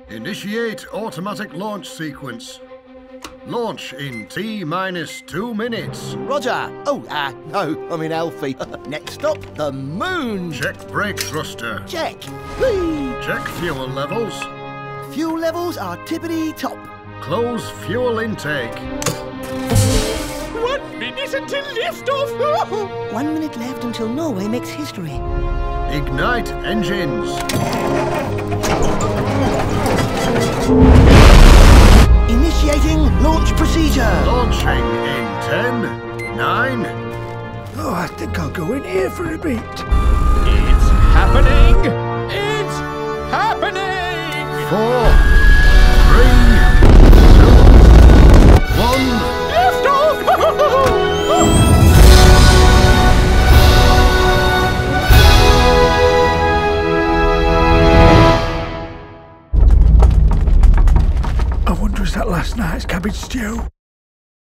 Initiate automatic launch sequence. Launch in T-minus 2 minutes. Roger. Oh, no, I'm in Alfie. Next stop, the moon. Check brake thruster. Check. Whee! Check fuel levels. Fuel levels are tippity-top. Close fuel intake. 1 minute until liftoff! 1 minute left until Norway makes history. Ignite engines. Initiating launch procedure. Launching in 10, 9. Oh, I think I'll go in here for a bit. It's happening! It's happening! 4, 3, 2, 1. Liftoff! I wonder, is that last night's cabbage stew?